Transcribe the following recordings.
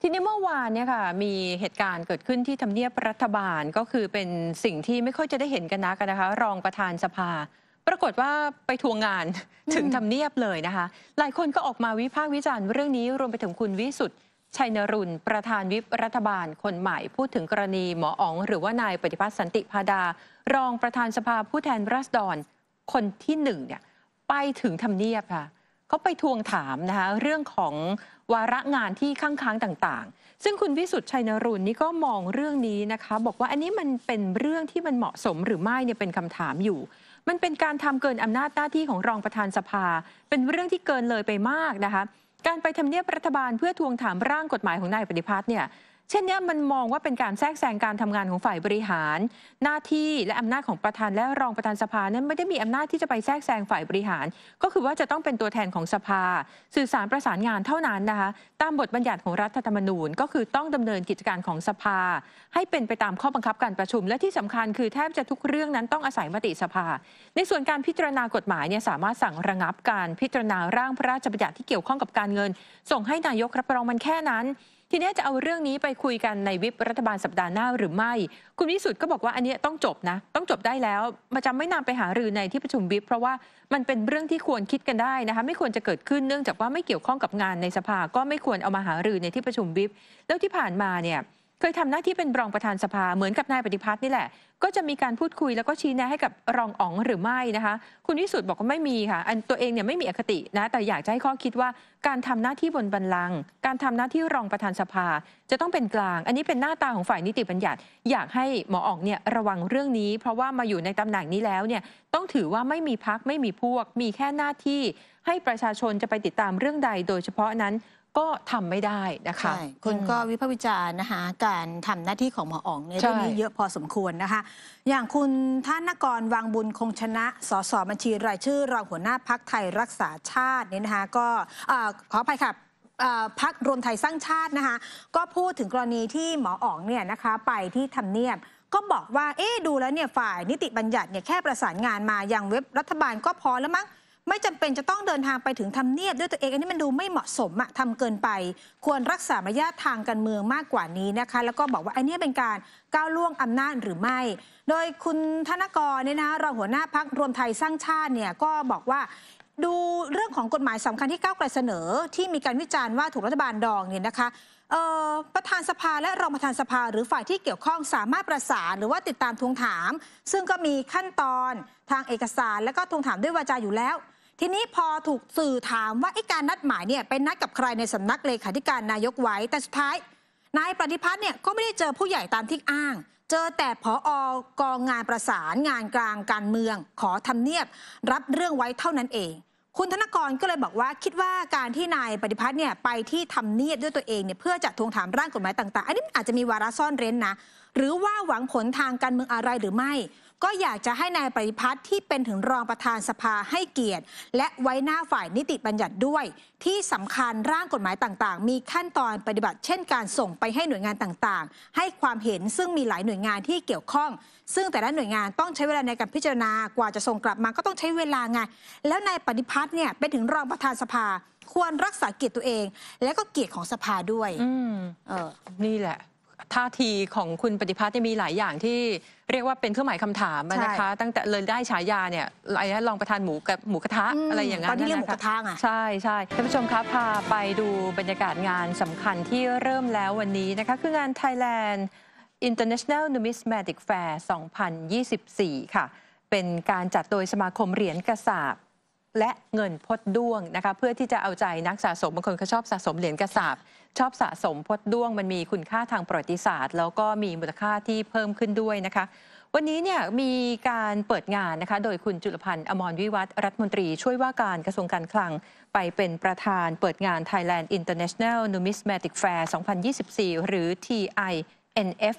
ทีนี้เมื่อวานเนี่ยค่ะมีเหตุการณ์เกิดขึ้นที่ทำเนียบรัฐบาลก็คือเป็นสิ่งที่ไม่ค่อยจะได้เห็นกันนักนะคะรองประธานสภาปรากฏว่าไปทวงงานถึงทำเนียบเลยนะคะหลายคนก็ออกมาวิพากษ์วิจารณ์เรื่องนี้รวมไปถึงคุณวิสุทธิ์ชัยนรุณประธานวิปรัฐบาลคนใหม่พูดถึงกรณีหมออ๋องหรือว่านายปฏิพัฒน์สันติพาดารองประธานสภาผู้แทนราษฎรคนที่หนึ่งเนี่ยไปถึงทำเนียบค่ะเขาไปทวงถามนะคะเรื่องของวาระงานที่ค้างต่างๆซึ่งคุณวิสุทธิ์ชัยนรุณนี่ก็มองเรื่องนี้นะคะบอกว่าอันนี้มันเป็นเรื่องที่มันเหมาะสมหรือไม่เนี่ยเป็นคำถามอยู่มันเป็นการทำเกินอำนาจหน้าที่ของรองประธานสภาเป็นเรื่องที่เกินเลยไปมากนะคะการไปทำเนียบรัฐบาลเพื่อทวงถามร่างกฎหมายของนายปฏิพัฒน์เนี่ยเช่นนี้มันมองว่าเป็นการแทรกแซงการทำงานของฝ่ายบริหารหน้าที่และอำนาจของประธานและรองประธานสภานั้นไม่ได้มีอำนาจที่จะไปแทรกแซงฝ่ายบริหารก็คือว่าจะต้องเป็นตัวแทนของสภาสื่อสารประสานงานเท่านั้นนะคะตามบทบัญญัติของรัฐธรรมนูญก็คือต้องดำเนินกิจการของสภาให้เป็นไปตามข้อบังคับการประชุมและที่สำคัญคือแทบจะทุกเรื่องนั้นต้องอาศัยมติสภาในส่วนการพิจารณากฎหมายเนี่ยสามารถสั่งระงับการพิจารณาร่างพระราชบัญญัติที่เกี่ยวข้องกับการเงินส่งให้นายกรับรองมันแค่นั้นทีนี้จะเอาเรื่องนี้ไปคุยกันในวิปรัฐบาลสัปดาห์หน้าหรือไม่คุณวิสุทธิ์ก็บอกว่าอันนี้ต้องจบนะต้องจบได้แล้วมันจะไม่นำไปหารือในที่ประชุมวิปเพราะว่ามันเป็นเรื่องที่ควรคิดกันได้นะคะไม่ควรจะเกิดขึ้นเนื่องจากว่าไม่เกี่ยวข้องกับงานในสภาก็ไม่ควรเอามาหารือในที่ประชุมวิปแล้วที่ผ่านมาเนี่ยเคยทำหน้าที่เป็นรองประธานสภาเหมือนกับนายปฏิพัฒน์นี่แหละก็จะมีการพูดคุยแล้วก็ชี้แนะให้กับรองอ๋องหรือไม่นะคะคุณวิสุทธิ์บอกว่าไม่มีค่ะอันตัวเองเนี่ยไม่มีอคตินะแต่อยากจะให้ข้อคิดว่าการทำหน้าที่บนบัลลังก์การทำหน้าที่รองประธานสภาจะต้องเป็นกลางอันนี้เป็นหน้าตาของฝ่ายนิติบัญญัติอยากให้หมออ๋องเนี่ยระวังเรื่องนี้เพราะว่ามาอยู่ในตำแหน่งนี้แล้วเนี่ยต้องถือว่าไม่มีพรรคไม่มีพวกมีแค่หน้าที่ให้ประชาชนจะไปติดตามเรื่องใดโดยเฉพาะนั้นก็ทำไม่ได้นะคะคนก็วิพากษ์วิจารณ์นะคะการทำหน้าที่ของหมออ๋องในเรื่องนี้เยอะพอสมควรนะคะอย่างคุณธนกรวังบุญคงชนะสสบัญชีรายชื่อรองหัวหน้าพรรคไทยรักษาชาติเนี่ยนะคะก็ขออภัยค่ะพรรครวมไทยสร้างชาตินะคะก็พูดถึงกรณีที่หมออ๋องเนี่ยนะคะไปที่ทำเนียบก็บอกว่าดูแล้วเนี่ยฝ่ายนิติบัญญัติเนี่ยแค่ประสานงานมายังเว็บรัฐบาลก็พอแล้วมั้งไม่จำเป็นจะต้องเดินทางไปถึงทำเนียบด้วยตัวเองอันนี้มันดูไม่เหมาะสมทำเกินไปควรรักษามารยาททางการเมืองมากกว่านี้นะคะแล้วก็บอกว่าอันนี้เป็นการก้าวล่วงอำนาจหรือไม่โดยคุณธนกรเนี่ยนะรองหัวหน้าพรรครวมไทยสร้างชาติเนี่ยก็บอกว่าดูเรื่องของกฎหมายสำคัญที่ก้าวไกลเสนอที่มีการวิจารณ์ว่าถูกรัฐบาลดองเนี่ยนะคะประธานสภาและรองประธานสภาหรือฝ่ายที่เกี่ยวข้องสามารถประสานหรือว่าติดตามทวงถามซึ่งก็มีขั้นตอนทางเอกสารและก็ทวงถามด้วยวาจาอยู่แล้วทีนี้พอถูกสื่อถามว่าการนัดหมายเนี่ยเป็นนัดกับใครในสำนักเลขาธิการนายกไว้แต่สุดท้ายนายปฏิพัฒน์เนี่ยก็ไม่ได้เจอผู้ใหญ่ตามที่อ้างเจอแต่ผอกองงานประสานงานกลางการเมืองขอทำเนียบรับเรื่องไว้เท่านั้นเองคุณธนกรก็เลยบอกว่าคิดว่าการที่นายปฏิพัฒน์เนี่ยไปที่ทำเนียบด้วยตัวเองเนี่ยเพื่อจะทวงถามร่างกฎหมายต่างๆอันนี้อาจจะมีวาระซ่อนเร้นนะหรือว่าหวังผลทางการเมืองอะไรหรือไม่ก็อยากจะให้นายปฏิพัฒน์ที่เป็นถึงรองประธานสภาให้เกียรติและไว้หน้าฝ่ายนิติบัญญัติด้วยที่สำคัญร่างกฎหมายต่างๆมีขั้นตอนปฏิบัติเช่นการส่งไปให้หน่วยงานต่างๆให้ความเห็นซึ่งมีหลายหน่วยงานที่เกี่ยวข้องซึ่งแต่ละหน่วยงานต้องใช้เวลาในการพิจารณากว่าจะส่งกลับมาก็ต้องใช้เวลาไงแล้วนายปฏิพัฒน์เนี่ยเป็นถึงรองประธานสภาควรรักษาเกียรติตัวเองและก็เกียรติของสภาด้วยนี่แหละท่าทีของคุณปฏิพัฒน์มีหลายอย่างที่เรียกว่าเป็นเครื่องหมายคำถามนะคะตั้งแต่เลยได้ฉายาเนี่ยอะไรรองประธานหมูกระทะอะไรอย่างนั้นตอนที่เรื่องหมูกระทะใช่ท่านผู้ชมครับพาไปดูบรรยากาศงานสำคัญที่เริ่มแล้ววันนี้นะคะคืองาน Thailand International Numismatic Fair 2024 ค่ะเป็นการจัดโดยสมาคมเหรียญกระสาบและเงินพดด้วงนะคะเพื่อที่จะเอาใจนักสะสมบางคนเขาชอบสะสมเหรียญกระสาบชอบสะสมพดด้วงมันมีคุณค่าทางประวัติศาสตร์แล้วก็มีมูลค่าที่เพิ่มขึ้นด้วยนะคะวันนี้เนี่ยมีการเปิดงานนะคะโดยคุณจุลพันธ์อมรวิวัฒน์รัฐมนตรีช่วยว่าการกระทรวงการคลังไปเป็นประธานเปิดงาน Thailand International Numismatic Fair 2024 หรือ TINF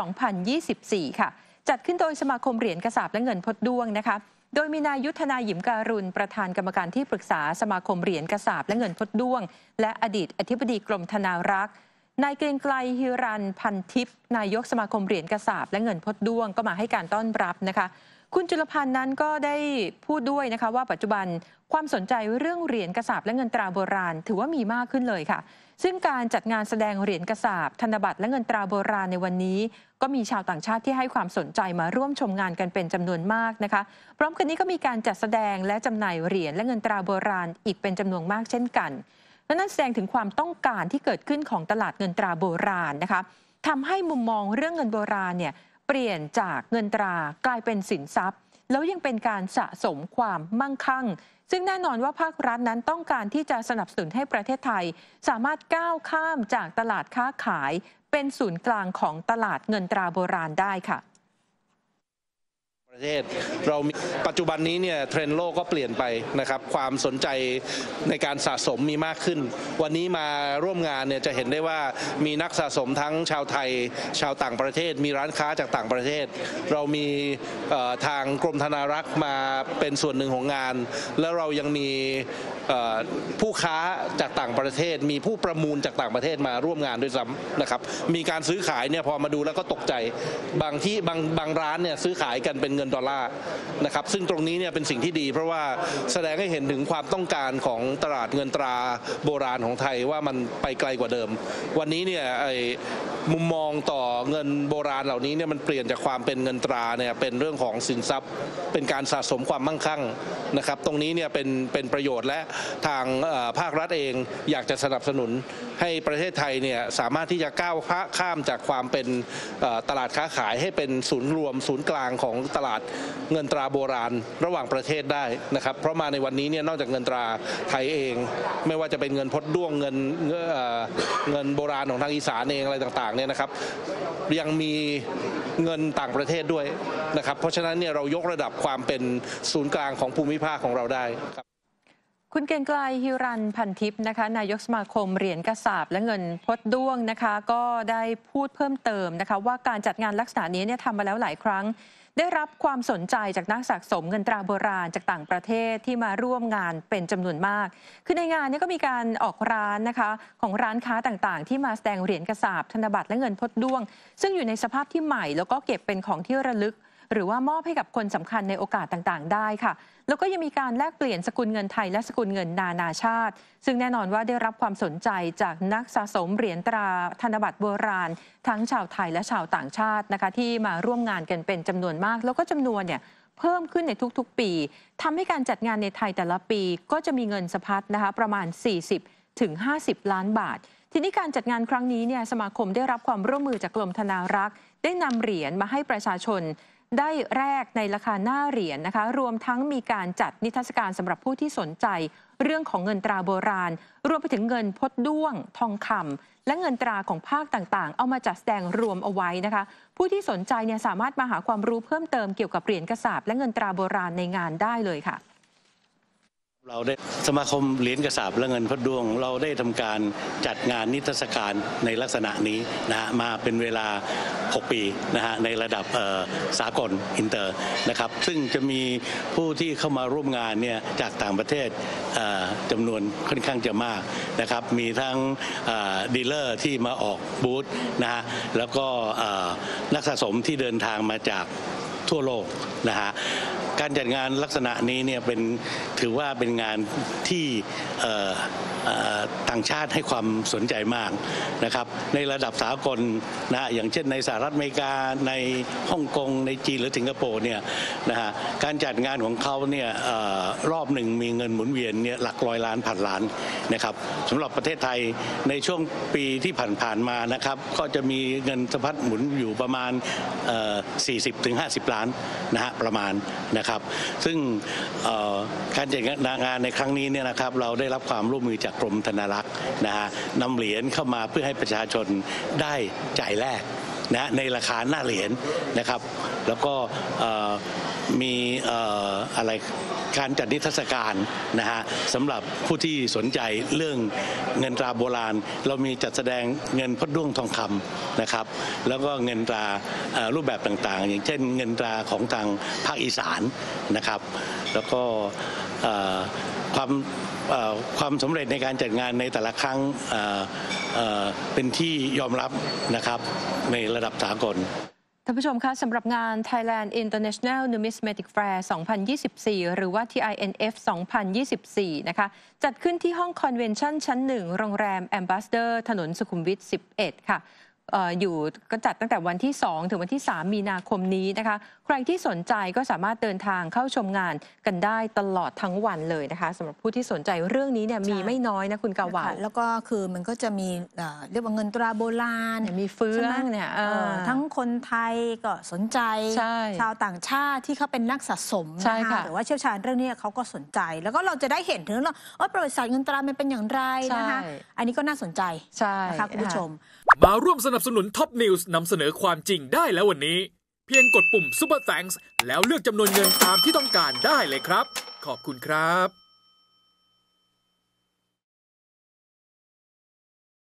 2024 ค่ะจัดขึ้นโดยสมาคมเหรียญกระสาบและเงินพดด้วงนะคะโดยมีนายยุทธนาหยิมการุณประธานกรรมการที่ปรึกษาสมาคมเหรียญกระสาบและเงินพดด้วงและอดีตอธิบดีกรมธนารักษ์นายเกรียงไกรฮิรันพันทิพย์นายกสมาคมเหรียญกระสาบและเงินพดด้วงก็มาให้การต้อนรับนะคะคุณจุลพันธ์นั้นก็ได้พูดด้วยนะคะว่าปัจจุบันความสนใจเรื่องเหรียญกระสาบและเงินตราโบราณถือว่ามีมากขึ้นเลยค่ะซึ่งการจัดงานแสดงเหรียญกระสาบธนบัตรและเงินตราโบราณในวันนี้ก็มีชาวต่างชาติที่ให้ความสนใจมาร่วมชมงานกันเป็นจำนวนมากนะคะพร้อมกันนี้ก็มีการจัดแสดงและจำหน่ายเหรียญและเงินตราโบราณอีกเป็นจำนวนมากเช่นกันและนั่นแสดงถึงความต้องการที่เกิดขึ้นของตลาดเงินตราโบราณนะคะทำให้มุมมองเรื่องเงินโบราณเนี่ยเปลี่ยนจากเงินตรากลายเป็นสินทรัพย์แล้วยังเป็นการสะสมความมั่งคั่งซึ่งแน่นอนว่าภาครัฐนั้นต้องการที่จะสนับสนุนให้ประเทศไทยสามารถก้าวข้ามจากตลาดค้าขายเป็นศูนย์กลางของตลาดเงินตราโบราณได้ค่ะประเทศเรามีปัจจุบันนี้เนี่ยเทรนด์โลกก็เปลี่ยนไปนะครับความสนใจในการสะสมมีมากขึ้นวันนี้มาร่วมงานเนี่ยจะเห็นได้ว่ามีนักสะสมทั้งชาวไทยชาวต่างประเทศมีร้านค้าจากต่างประเทศเรามีทางกรมธนารักษ์มาเป็นส่วนหนึ่งของงานแล้วเรายังมีผู้ค้าจากต่างประเทศมีผู้ประมูลจากต่างประเทศมาร่วมงานด้วยซ้ำนะครับมีการซื้อขายเนี่ยพอมาดูแล้วก็ตกใจบางร้านเนี่ยซื้อขายกันเป็นเงินดอลลาร์นะครับซึ่งตรงนี้เนี่ยเป็นสิ่งที่ดีเพราะว่าแสดงให้เห็นถึงความต้องการของตลาดเงินตราโบราณของไทยว่ามันไปไกลกว่าเดิมวันนี้เนี่ยมุมมองต่อเงินโบราณเหล่านี้เนี่ยมันเปลี่ยนจากความเป็นเงินตราเนี่ยเป็นเรื่องของสินทรัพย์เป็นการสะสมความมั่งคั่งนะครับตรงนี้เนี่ยเป็นประโยชน์และทางภาครัฐเองอยากจะสนับสนุนให้ประเทศไทยเนี่ยสามารถที่จะก้าวข้ามจากความเป็นตลาดค้าขายให้เป็นศูนย์รวมศูนย์กลางของตลาดเงินตราโบราณระหว่างประเทศได้นะครับเพราะมาในวันนี้เนี่ยนอกจากเงินตราไทยเองไม่ว่าจะเป็นเงินพดด้วงเงินโบราณของทางอีสานเองอะไรต่างๆเนี่ยนะครับยังมีเงินต่างประเทศด้วยนะครับเพราะฉะนั้นเนี่ยเรายกระดับความเป็นศูนย์กลางของภูมิภาคของเราได้ครับคุณเกรียงไกรฮิรัญพันทิพย์นะคะนายกสมาคมเหรียญกระสาบและเงินพดด้วงนะคะก็ได้พูดเพิ่มเติมนะคะว่าการจัดงานลักษณะนี้เนี่ยทำมาแล้วหลายครั้งได้รับความสนใจจากนักสะสมเงินตราโบราณจากต่างประเทศที่มาร่วมงานเป็นจำนวนมากคือในงานนี้ก็มีการออกร้านนะคะของร้านค้าต่างๆที่มาแสดงเหรียญกระสาบธนบัตรและเงินพดด้วงซึ่งอยู่ในสภาพที่ใหม่แล้วก็เก็บเป็นของที่ระลึกหรือว่ามอบให้กับคนสำคัญในโอกาสต่างๆได้ค่ะแล้วก็ยังมีการแลกเปลี่ยนสกุลเงินไทยและสกุลเงินนานาชาติซึ่งแน่นอนว่าได้รับความสนใจจากนักสะสมเหรียญตราธนบัตรโบราณทั้งชาวไทยและชาวต่างชาตินะคะที่มาร่วมงานกันเป็นจำนวนมากแล้วก็จำนวนเนี่ยเพิ่มขึ้นในทุกๆปีทำให้การจัดงานในไทยแต่ละปีก็จะมีเงินสะพัดนะคะประมาณ40 ถึง 50 ล้านบาททีนี้การจัดงานครั้งนี้เนี่ยสมาคมได้รับความร่วมมือจากกรมธนารักษ์ได้นำเหรียญมาให้ประชาชนได้แลกในราคาหน้าเหรียญนะคะรวมทั้งมีการจัดนิทรรศการสำหรับผู้ที่สนใจเรื่องของเงินตราโบราณรวมไปถึงเงินพดด้วงทองคำและเงินตราของภาคต่างๆเอามาจัดแสดงรวมเอาไว้นะคะผู้ที่สนใจเนี่ยสามารถมาหาความรู้เพิ่มเติมเกี่ยวกับเหรียญกระสาบและเงินตราโบราณในงานได้เลยค่ะเราได้สมาคมเหรียญกระสาบและเงินพดด้วงเราได้ทำการจัดงานนิทรรศการในลักษณะนี้นะมาเป็นเวลา6 ปีนะฮะในระดับสากลอินเตอร์นะครับซึ่งจะมีผู้ที่เข้ามาร่วมงานเนี่ยจากต่างประเทศจำนวนค่อนข้างจะมากนะครับมีทั้งดีลเลอร์ที่มาออกบูธนะฮะแล้วก็นักสะสมที่เดินทางมาจากทั่วโลกนะฮะการจัดงานลักษณะนี้เนี่ยถือว่าเป็นงานที่ต่างชาติให้ความสนใจมากนะครับในระดับสากลนะอย่างเช่นในสหรัฐอเมริกาในฮ่องกงในจีนหรือสิงคโปร์เนี่ยนะฮะการจัดงานของเขาเนี่ยรอบหนึ่งมีเงินหมุนเวียนเนี่ยหลักร้อยล้านพันล้านนะครับสำหรับประเทศไทยในช่วงปีที่ผ่านๆมานะครับก็จะมีเงินสะพัดหมุนอยู่ประมาณ40-50 ล้านนะฮะประมาณนะครับซึ่งการจัดงานในครั้งนี้เนี่ยนะครับเราได้รับความร่วมมือจากกรมธนารักษ์นะฮะนำเหรียญเข้ามาเพื่อให้ประชาชนได้จ่ายแลกนะในราคาหน้าเหรียญนะครับแล้วก็มีอะไรการจัดนิทรรศการนะฮะสำหรับผู้ที่สนใจเรื่องเงินตราโบราณเรามีจัดแสดงเงินพดด้วงทองคำนะครับแล้วก็เงินตรารูปแบบต่างๆอย่างเช่นเงินตราของทางภาคอีสานนะครับแล้วก็ความสำเร็จในการจัดงานในแต่ละครั้งเป็นที่ยอมรับนะครับในระดับสากลท่านผู้ชมคะสำหรับงาน Thailand International Numismatic Fair 2024 หรือว่า TINF 2024 นะคะจัดขึ้นที่ห้องคอนเวนชั่นชั้น 1 โรงแรม Ambassador ถนนสุขุมวิท 11 ค่ะอยู่ก็จัดตั้งแต่วันที่ 2 ถึงวันที่ 3 มีนาคมนี้นะคะใครที่สนใจก็สามารถเดินทางเข้าชมงานกันได้ตลอดทั้งวันเลยนะคะสำหรับผู้ที่สนใจเรื่องนี้เนี่ยมีไม่น้อยนะคุณกาวาวแล้วก็คือมันก็จะมีเรียกว่าเงินตราโบราณมีเฟืองเนี่ยทั้งคนไทยก็สนใจชาวต่างชาติที่เขาเป็นนักสะสมนะคะหรือว่าเชี่ยวชาญเรื่องนี้เขาก็สนใจแล้วก็เราจะได้เห็นถึงเรื่องประวัติศาสตร์เงินตรามันเป็นอย่างไรนะคะอันนี้ก็น่าสนใจนะคะคุณผู้ชมมาร่วมสนับสนุนท็อปนิวส์นำเสนอความจริงได้แล้ววันนี้เพียงกดปุ่ม Super Thanks แล้วเลือกจำนวนเงินตามที่ต้องการได้เลยครับขอบคุณครับ